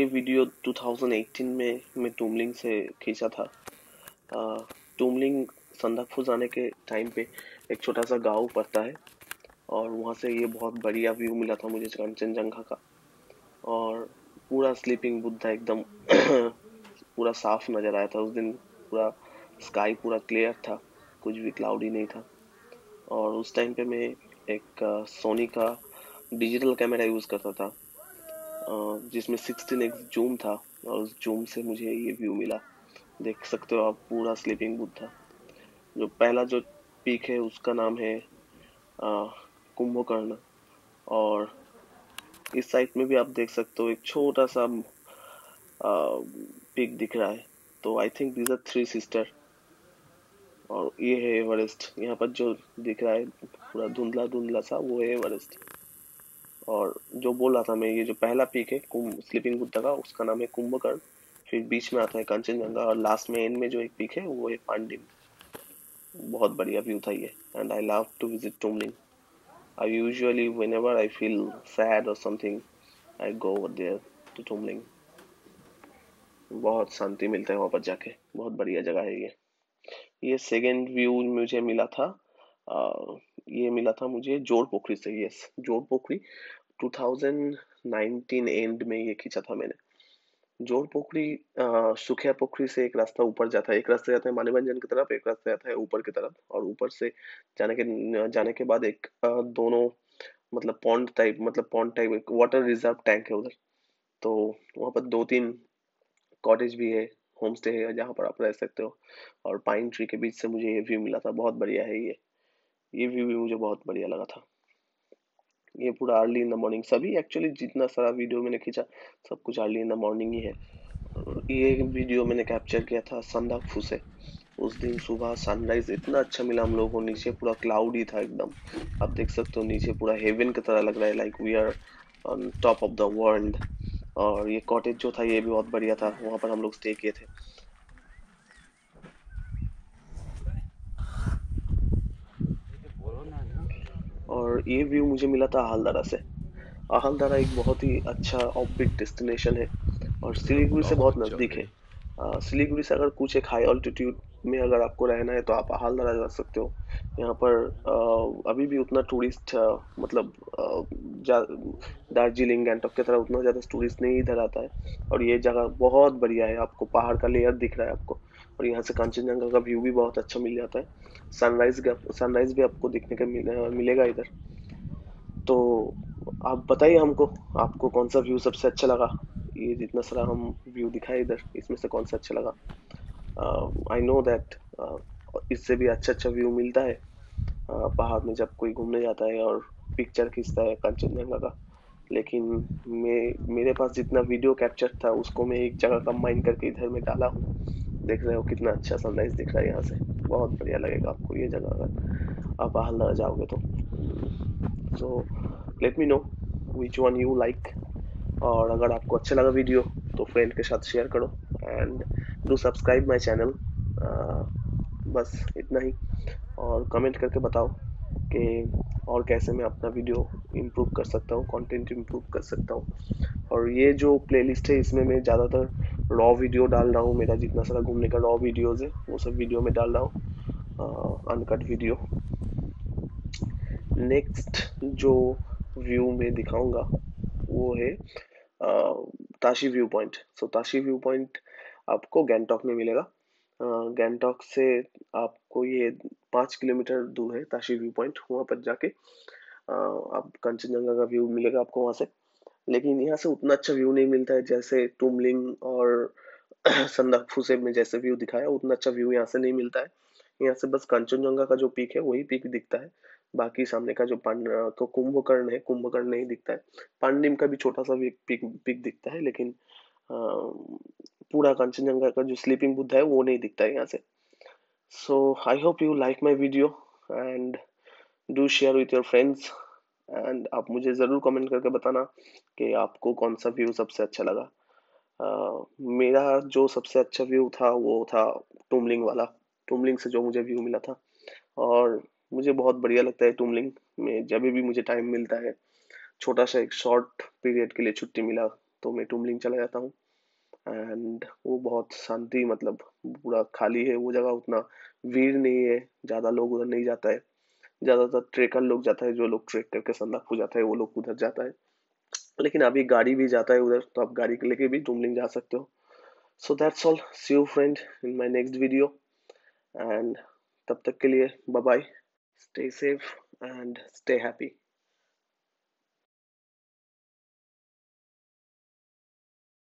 ये वीडियो 2018 में मैं टुमलिंग से खींचा था। टुमलिंग संदकफू जाने के टाइम पे एक छोटा सा गांव पड़ता है और वहाँ से ये बहुत बढ़िया व्यू मिला था मुझे कंचनजंगा का। और पूरा स्लीपिंग बुद्धा एकदम पूरा साफ नजर आया था उस दिन। पूरा स्काई पूरा क्लियर था, कुछ भी क्लाउडी नहीं था। और उस टाइम पे मैं एक सोनी का डिजिटल कैमरा यूज करता था, जिसमें 16x जूम था। और उस जूम से मुझे ये व्यू मिला। देख सकते हो आप, पूरा स्लीपिंग बुद्ध था। जो पहला जो पीक है उसका नाम है अ, कुंभकर्ण। और इस साइड में भी आप देख सकते हो एक छोटा सा पीक दिख रहा है। तो I think these are three sister. और ये है एवरेस्ट। यहाँ पर जो दिख रहा है पूरा धुंधला धुंधला सा, वो है एवरेस्ट। और जो बोल रहा था मैं, ये जो पहला पीक है स्लीपिंग बुद्धा का, उसका नाम है कुंभकर्ण। फिर बीच में आता है कंचनजंगा और लास्ट में एंड में जो एक पीक है वो है पांडिम। बहुत बढ़िया व्यू था ये, and I love to visit Tumling. I usually whenever I feel sad और something, I go over there to Tumling. बहुत शांति मिलता है वहां पर जाके, बहुत बढ़िया जगह है ये सेकेंड व्यू मुझे मिला था। ये मिला था मुझे जोड़ पोखरी से। यस, जोड़ पोखरी 2019 एंड में ये खींचा था मैंने। जोड़ पोखरी सुखिया पोखरी से एक रास्ता ऊपर जाता है। एक रास्ता जाता है मानेभंजन की तरफ, एक रास्ता जाता है ऊपर की तरफ। और ऊपर से जाने के बाद एक दोनों मतलब पॉन्ड टाइप एक वाटर रिजर्व टैंक है उधर। तो वहाँ पर दो तीन कॉटेज भी है, होम स्टे है जहाँ पर आप रह सकते हो। और पाइन ट्री के बीच से मुझे ये व्यू मिला था। बहुत बढ़िया है ये व्यू भी मुझे बहुत बढ़िया लगा था। ये पूरा अर्ली इन द मॉर्निंग, सभी एक्चुअली जितना सारा वीडियो मैंने खींचा सब कुछ अर्ली इन द मॉर्निंग ही है। ये वीडियो मैंने कैप्चर किया था संदकफू से। उस दिन सुबह सनराइज इतना अच्छा मिला हम लोगों को। नीचे पूरा क्लाउडी था एकदम। आप देख सकते हो नीचे पूरा हेवन की तरह लग रहा है, like we are on top of the world. और ये कॉटेज जो था ये भी बहुत बढ़िया था, वहां पर हम लोग स्टे किए थे। और ये व्यू मुझे मिला था आहलदारा से। आहलदारा एक बहुत ही अच्छा ऑफबीट डेस्टिनेशन है और सिलीगुड़ी से बहुत नज़दीक है। सिलीगुड़ी से अगर कुछ एक हाई ऑल्टीट्यूड में अगर आपको रहना है तो आप आहलदारा जा सकते हो। यहाँ पर अभी भी उतना टूरिस्ट मतलब दार्जिलिंग गैंगटॉक की तरह उतना ज़्यादा टूरिस्ट नहीं इधर आता है। और ये जगह बहुत बढ़िया है, आपको पहाड़ का लेयर दिख रहा है आपको। और यहाँ से कंचनजंगा का व्यू भी बहुत अच्छा मिल जाता है। सनराइज भी आपको देखने का मिलेगा इधर। तो आप बताइए हमको, आपको कौन सा व्यू सबसे अच्छा लगा। ये जितना सारा हम व्यू दिखाए इधर, इसमें से कौन सा अच्छा लगा। आई नो दैट इससे भी अच्छा अच्छा व्यू मिलता है पहाड़ में जब कोई घूमने जाता है और पिक्चर खींचता है कंचनजंगा का। लेकिन मेरे पास जितना वीडियो कैप्चर था उसको मैं एक जगह कंबाइन करके इधर में डाला हूँ। देख रहे हो कितना अच्छा सनराइज दिख रहा है यहाँ से। बहुत बढ़िया लगेगा आपको ये जगह अगर आप आहलदरा जाओगे तो। So let me know which one you like. और अगर आपको अच्छा लगा वीडियो तो फ्रेंड के साथ शेयर करो and do subscribe my channel. बस इतना ही। और कमेंट करके बताओ कि और कैसे मैं अपना वीडियो इम्प्रूव कर सकता हूँ, कंटेंट इम्प्रूव कर सकता हूँ। और ये जो प्लेलिस्ट है इसमें मैं ज़्यादातर रॉ वीडियो डाल रहा हूँ। मेरा जितना सारा घूमने का रॉ वीडियोज है वो सब वीडियो में डाल रहा हूँ, अनकट वीडियो। नेक्स्ट जो व्यू में दिखाऊंगा वो है Tashi view point. So Tashi view point आपको गैंगटॉक में मिलेगा। गैंगटॉक से आपको ये 5 किलोमीटर दूर है ताशी व्यू पॉइंट। वहाँ पर जाके आप कंचनजंगा का व्यू मिलेगा आपको वहाँ से। लेकिन यहाँ से उतना अच्छा व्यू नहीं मिलता है जैसे टुमलिंग और संदकफू से में जैसे व्यू दिखाया उतना अच्छा व्यू यहाँ से नहीं मिलता है। यहाँ से बस कंचनजंगा का जो पीक है वही पीक दिखता है। बाकी सामने का जो तो कुंभकर्ण है, कुंभकर्ण नहीं दिखता है। पांडिम का भी छोटा सा पीक पीक दिखता है, लेकिन पूरा कंचनजंगा का जो स्लीपिंग बुद्ध है वो नहीं दिखता है यहाँ से। So I hope you like my video and do share with your friends. And आप मुझे ज़रूर कमेंट करके बताना कि आपको कौन सा व्यू सबसे अच्छा लगा। मेरा जो सबसे अच्छा व्यू था वो था टुमलिंग वाला। टुमलिंग से जो मुझे व्यू मिला था। और मुझे बहुत बढ़िया लगता है टुमलिंग में, जब भी मुझे टाइम मिलता है, छोटा सा एक शॉर्ट पीरियड के लिए छुट्टी मिला तो मैं टुमलिंग चला जाता हूँ। एंड वो बहुत शांति, मतलब पूरा खाली है वो जगह, उतना भीड़ नहीं है, ज़्यादा लोग उधर नहीं जाता है। ज़्यादातर ट्रेकर लोग जाता है, जो लोग ट्रेक करके संदकफू जाता है वो लोग उधर जाता है। लेकिन अभी गाड़ी भी जाता है उधर, तो आप गाड़ी को लेके भी टुमलिंग जा सकते हो। So that's all, see you friend in my next video. And तब तक के लिए bye bye, stay safe and stay happy.